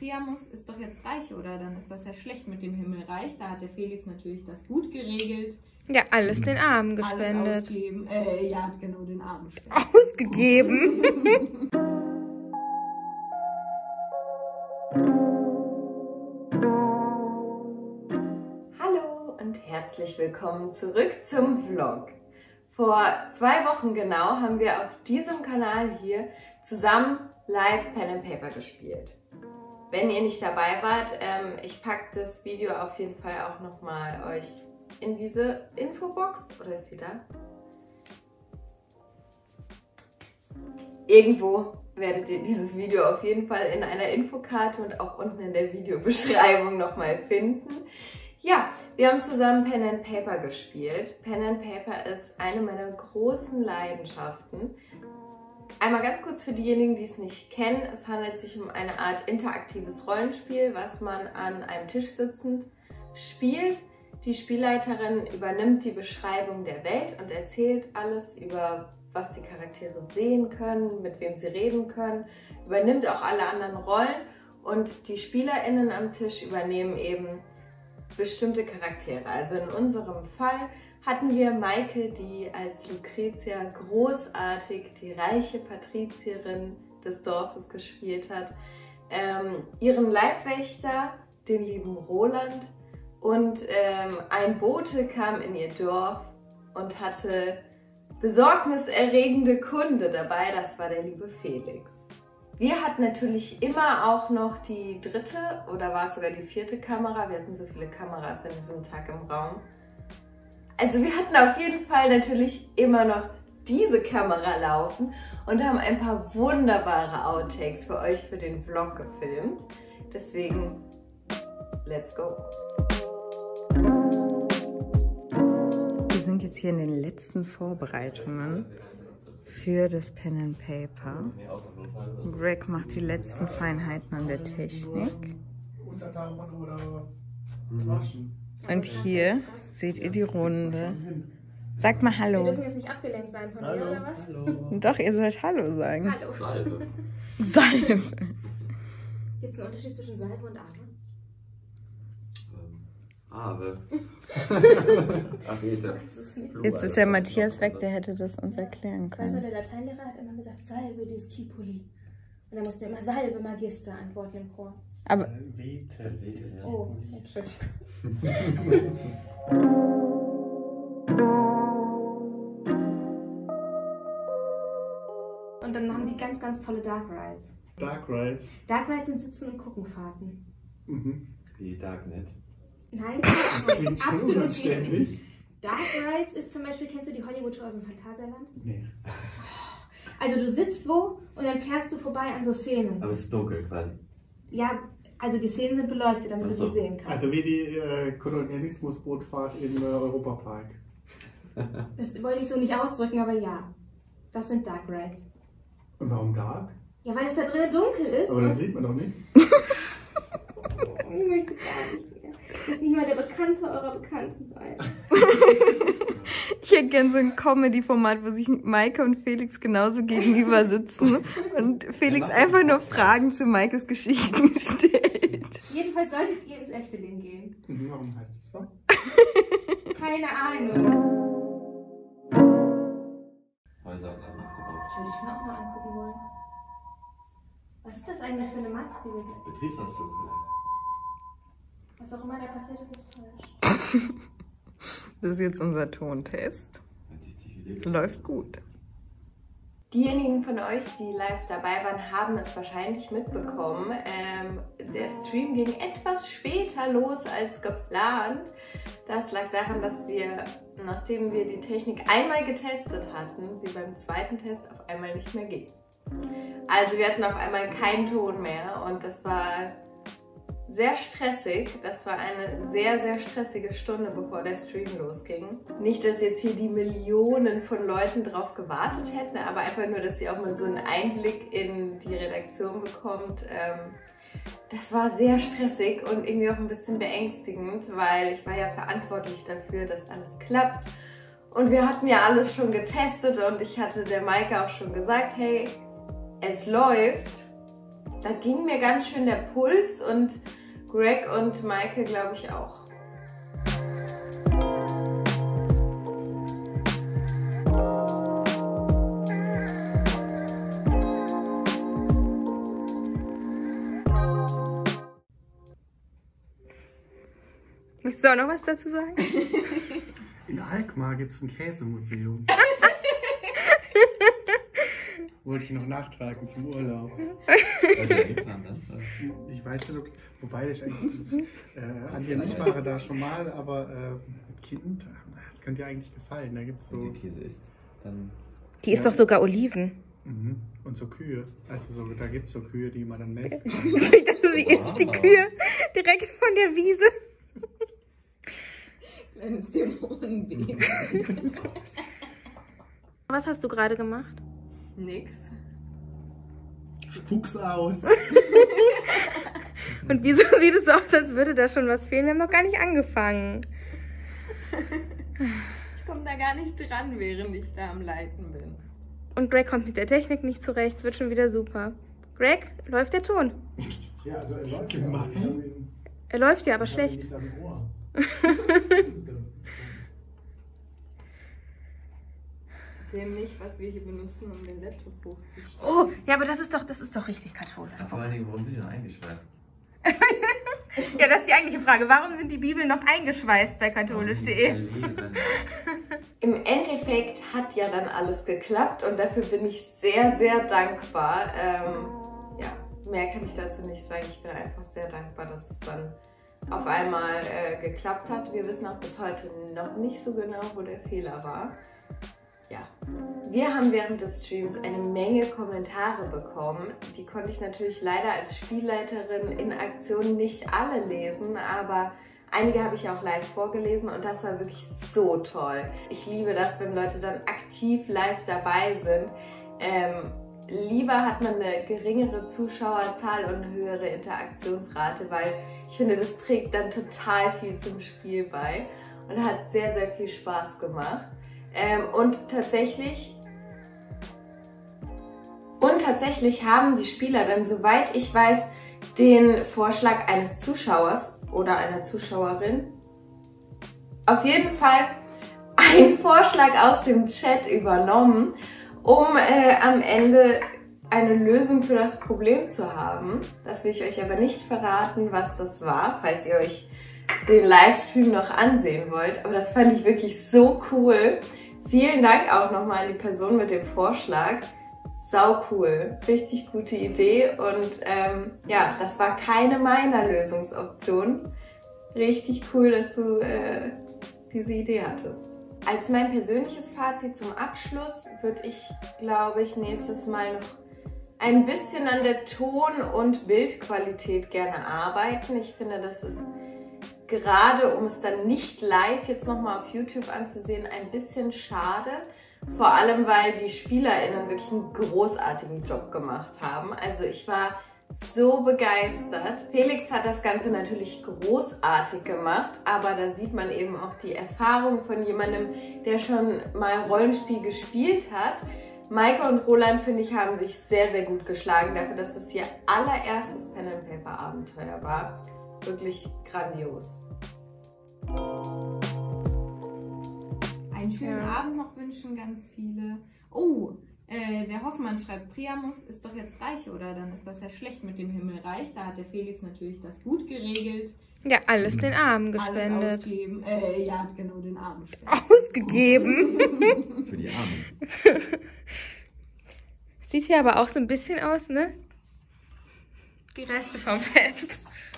Priamus ist doch jetzt reich, oder? Dann ist das ja schlecht mit dem Himmelreich. Da hat der Felix natürlich das gut geregelt. Ja, alles den Armen gespendet. Alles ausgeben. Ja, genau, den Armen spenden. Ausgegeben. Hallo und herzlich willkommen zurück zum Vlog. Vor 2 Wochen genau haben wir auf diesem Kanal hier zusammen live Pen and Paper gespielt. Wenn ihr nicht dabei wart, ich packe das Video auf jeden Fall auch nochmal euch in diese Infobox. Oder ist sie da? Irgendwo werdet ihr dieses Video auf jeden Fall in einer Infokarte und auch unten in der Videobeschreibung nochmal finden. Ja, wir haben zusammen Pen and Paper gespielt. Pen and Paper ist eine meiner großen Leidenschaften. Einmal ganz kurz für diejenigen, die es nicht kennen. Es handelt sich um eine Art interaktives Rollenspiel, was man an einem Tisch sitzend spielt. Die Spielleiterin übernimmt die Beschreibung der Welt und erzählt alles über, was die Charaktere sehen können, mit wem sie reden können, übernimmt auch alle anderen Rollen und die SpielerInnen am Tisch übernehmen eben bestimmte Charaktere. Also in unserem Fall hatten wir Maike, die als Lucretia großartig die reiche Patrizierin des Dorfes gespielt hat, ihren Leibwächter, den lieben Roland, und ein Bote kam in ihr Dorf und hatte besorgniserregende Kunde dabei, das war der liebe Felix. Wir hatten natürlich immer auch noch die 3. oder war es sogar die 4. Kamera. Wir hatten so viele Kameras an diesem Tag im Raum. Also wir hatten auf jeden Fall natürlich immer noch diese Kamera laufen und haben ein paar wunderbare Outtakes für euch für den Vlog gefilmt. Deswegen, let's go! Wir sind jetzt hier in den letzten Vorbereitungen für das Pen and Paper. Greg macht die letzten Feinheiten an der Technik. Und hier seht ihr die Runde. Sagt mal Hallo. Wir dürfen jetzt nicht abgelenkt sein von dir, oder was? Hallo. Doch, ihr sollt Hallo sagen. Hallo. Salbe. Salbe. Gibt es einen Unterschied zwischen Salbe und Arme? Ave. Arete. Jetzt ist ja Matthias weg, der hätte das uns erklären Ich weiß nur, können. der Lateinlehrer hat immer gesagt, Salbe discipuli. Und dann mussten wir immer Salbe Magister antworten im Chor. Aber Oh, Entschuldigung. Und dann haben die ganz, ganz tolle Dark Rides. Dark Rides. Dark Rides sind Sitzen- und Guckenfahrten. Wie Darknet. Nein, klingt schon absolut unanständig. wichtig. Dark Rides ist zum Beispiel, kennst du die Hollywood-Tour aus dem Phantasialand? Nee. Also du sitzt wo und dann fährst du vorbei an so Szenen. Aber es ist dunkel quasi. Ja, also die Szenen sind beleuchtet, damit Ach so. du die sehen kannst. Also wie die Kolonialismusbootfahrt im Europapark. Das wollte ich so nicht ausdrücken, aber ja. Das sind Dark Rides. Und warum Dark? Ja, weil es da drinnen dunkel ist. Aber dann und sieht man doch nichts. ich möchte gar nicht mehr. Ich möchte nicht mal der Bekannte eurer Bekannten sein. ich hätte gern so ein Comedy-Format, wo sich Maike und Felix genauso gegenüber sitzen und Felix einfach nur Fragen zu Maikes Geschichten stellt. Jedenfalls solltet ihr ins echte Leben gehen. Warum heißt das so? Keine Ahnung. Häuser aufgebaut. Würde ich mir auch mal angucken wollen. Was ist das eigentlich für eine Matz, die wir... Betriebsausflug vielleicht. Was auch immer da passiert ist, ist falsch. Das ist jetzt unser Tontest. Läuft gut. Diejenigen von euch, die live dabei waren, haben es wahrscheinlich mitbekommen. Der Stream ging etwas später los als geplant. Das lag daran, dass wir, nachdem wir die Technik einmal getestet hatten, sie beim zweiten Test auf einmal nicht mehr ging. Also wir hatten auf einmal keinen Ton mehr und das war sehr stressig. Das war eine sehr, sehr stressige Stunde, bevor der Stream losging. Nicht, dass jetzt hier die Millionen von Leuten drauf gewartet hätten, aber einfach nur, dass ihr auch mal so einen Einblick in die Redaktion bekommt. Das war sehr stressig und irgendwie auch ein bisschen beängstigend, weil ich war ja verantwortlich dafür, dass alles klappt. Und wir hatten ja alles schon getestet und ich hatte der Maike auch schon gesagt, hey, es läuft. da ging mir ganz schön der Puls und Greg und Maike, glaube ich, auch. Möchtest du auch noch was dazu sagen? In Alkmaar gibt es ein Käsemuseum. Wollte ich noch nachtragen zum Urlaub. Ich weiß nicht, wobei ich eigentlich Anja und ich war da schon mal, aber mit Kind, das könnte dir eigentlich gefallen. Da gibt's so. Wenn sie Käse isst, dann. Die ist doch sogar Oliven. Mhm. Und so Kühe. Also so, da gibt es so Kühe, die man dann melkt. Ich dachte, sie isst die Kühe direkt von der Wiese. Kleines Dämonenbaby. Was hast du gerade gemacht? Nix. Spuck's aus. Und wieso sieht es so aus, als würde da schon was fehlen? Wir haben noch gar nicht angefangen. Ich komme da gar nicht dran, während ich da am Leiten bin. Und Greg kommt mit der Technik nicht zurecht. Es wird schon wieder super. Greg, läuft der Ton? Ja, also er läuft ja, aber Er läuft ja, aber schlecht. Wir haben nicht, was wir hier benutzen, um den Laptop hochzustellen. Oh, ja, aber das ist doch richtig katholisch. Vor allen Dingen, warum sind die denn eingeschweißt? Ja, das ist die eigentliche Frage. Warum sind die Bibeln noch eingeschweißt bei katholisch.de? Im Endeffekt hat ja dann alles geklappt und dafür bin ich sehr, sehr dankbar. Ja, mehr kann ich dazu nicht sagen. Ich bin einfach sehr dankbar, dass es dann auf einmal geklappt hat. Wir wissen auch bis heute noch nicht so genau, wo der Fehler war. Ja, wir haben während des Streams eine Menge Kommentare bekommen. Die konnte ich natürlich leider als Spielleiterin in Aktion nicht alle lesen, aber einige habe ich auch live vorgelesen und das war wirklich so toll. Ich liebe das, wenn Leute dann aktiv live dabei sind. Lieber hat man eine geringere Zuschauerzahl und eine höhere Interaktionsrate, weil ich finde, das trägt dann total viel zum Spiel bei und hat sehr, sehr viel Spaß gemacht. Und tatsächlich haben die Spieler dann, soweit ich weiß, den Vorschlag eines Zuschauers oder einer Zuschauerin, auf jeden Fall einen Vorschlag aus dem Chat übernommen, um am Ende eine Lösung für das Problem zu haben. Das will ich euch aber nicht verraten, was das war, falls ihr euch den Livestream noch ansehen wollt. Aber das fand ich wirklich so cool. Vielen Dank auch nochmal an die Person mit dem Vorschlag. Sau cool. Richtig gute Idee und ja, das war keine meiner Lösungsoption. Richtig cool, dass du diese Idee hattest. Als mein persönliches Fazit zum Abschluss würde ich, glaube ich, nächstes Mal noch ein bisschen an der Ton- und Bildqualität gerne arbeiten. Ich finde, das ist gerade, um es dann nicht live jetzt nochmal auf YouTube anzusehen, ein bisschen schade. Vor allem, weil die SpielerInnen wirklich einen großartigen Job gemacht haben. Also ich war so begeistert. Felix hat das Ganze natürlich großartig gemacht, aber da sieht man eben auch die Erfahrung von jemandem, der schon mal Rollenspiel gespielt hat. Maike und Roland, finde ich, haben sich sehr, sehr gut geschlagen dafür, dass es ihr allererstes Pen-and-Paper-Abenteuer war. Wirklich grandios. Einen schönen Abend noch wünschen ganz viele. Oh, der Hoffmann schreibt, Priamus ist doch jetzt reich, oder? Dann ist das ja schlecht mit dem Himmelreich. Da hat der Felix natürlich das gut geregelt. Ja, alles den Armen Alles gespendet. ausgeben. Ja, genau, den Armen spenden. Ausgegeben. Für die Armen. Sieht hier aber auch so ein bisschen aus, ne? Die Reste vom Fest.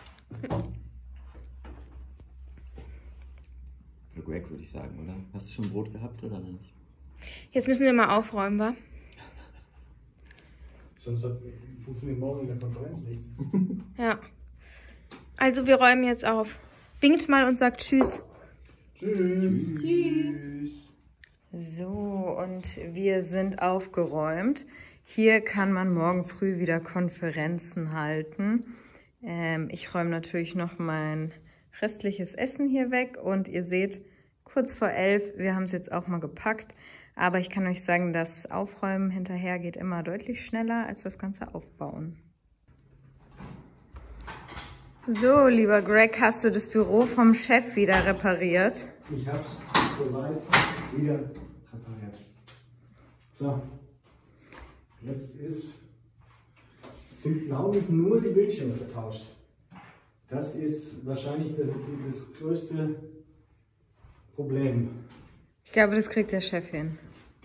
Für Greg würde ich sagen, oder? Hast du schon Brot gehabt oder nicht? Jetzt müssen wir mal aufräumen, wa? Sonst funktioniert morgen in der Konferenz nichts. Ja. Also wir räumen jetzt auf. Winkt mal und sagt Tschüss. Tschüss. Tschüss. So, und wir sind aufgeräumt. Hier kann man morgen früh wieder Konferenzen halten. Ich räume natürlich noch mein restliches Essen hier weg und ihr seht, kurz vor 11, wir haben es jetzt auch mal gepackt, aber ich kann euch sagen, das Aufräumen hinterher geht immer deutlich schneller als das ganze Aufbauen. So, lieber Greg, hast du das Büro vom Chef wieder repariert? Ich habe es soweit wieder repariert. So, jetzt sind, glaube ich, nur die Bildschirme vertauscht. Das ist wahrscheinlich das größte Problem. Ich glaube, das kriegt der Chef hin.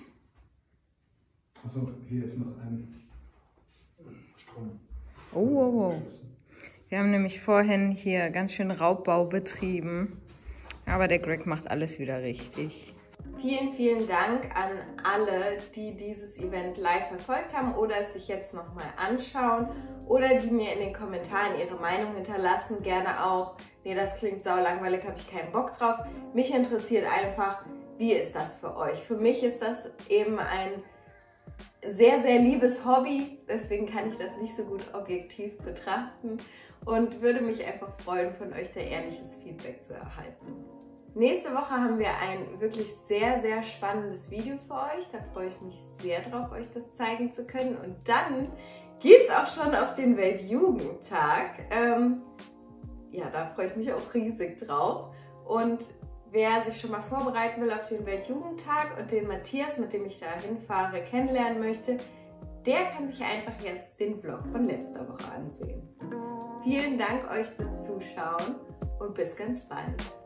Also hier ist noch ein Strom. Oh. Wir haben nämlich vorhin hier ganz schön Raubbau betrieben. Aber der Greg macht alles wieder richtig. Vielen, vielen Dank an alle, die dieses Event live verfolgt haben oder es sich jetzt nochmal anschauen oder die mir in den Kommentaren ihre Meinung hinterlassen. Gerne auch, nee, das klingt saulangweilig, habe ich keinen Bock drauf. Mich interessiert einfach, wie ist das für euch? Für mich ist das eben ein sehr, sehr liebes Hobby, deswegen kann ich das nicht so gut objektiv betrachten und würde mich einfach freuen, von euch da ehrliches Feedback zu erhalten. Nächste Woche haben wir ein wirklich sehr, sehr spannendes Video für euch. Da freue ich mich sehr drauf, euch das zeigen zu können. Und dann geht es auch schon auf den Weltjugendtag. Ja, da freue ich mich auch riesig drauf. Und wer sich schon mal vorbereiten will auf den Weltjugendtag und den Matthias, mit dem ich da hinfahre, kennenlernen möchte, der kann sich einfach jetzt den Vlog von letzter Woche ansehen. Vielen Dank euch fürs Zuschauen und bis ganz bald.